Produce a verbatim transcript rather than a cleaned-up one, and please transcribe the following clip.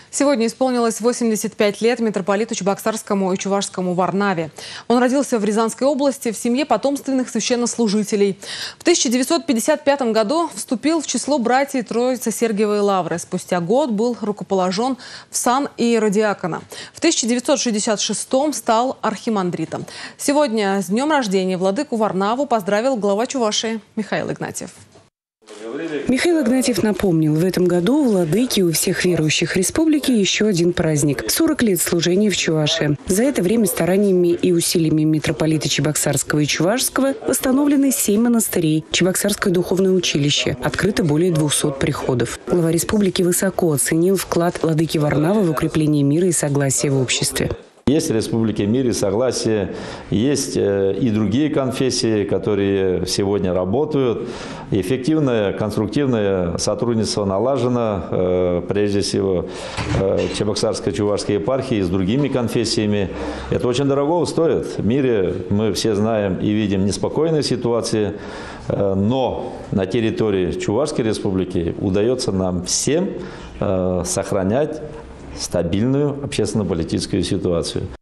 Сегодня исполнилось восемьдесят пять лет митрополиту Чебоксарскому и Чувашскому Варнаве. Он родился в Рязанской области в семье потомственных священнослужителей. В тысяча девятьсот пятьдесят пятом году вступил в число братьев Троицы-Сергиевой лавры. Спустя год был рукоположен в сан иеродиакона. В тысяча девятьсот шестьдесят шестом стал архимандритом. Сегодня с днем рождения владыку Варнаву поздравил глава Чувашии Михаил Игнатьев. Михаил Игнатьев напомнил, в этом году у владыки у всех верующих республики еще один праздник – сорок лет служения в Чувашии. За это время стараниями и усилиями митрополита Чебоксарского и Чувашского восстановлены семь монастырей, Чебоксарское духовное училище, открыто более двухсот приходов. Глава республики высоко оценил вклад владыки Варнавы в укрепление мира и согласия в обществе. Есть в республике мир и согласие, есть и другие конфессии, которые сегодня работают. Эффективное, конструктивное сотрудничество налажено, прежде всего, Чебоксарской Чувашской епархии с другими конфессиями. Это очень дорого стоит. В мире мы все знаем и видим неспокойные ситуации, но на территории Чувашской республики удается нам всем сохранять стабильную общественно-политическую ситуацию.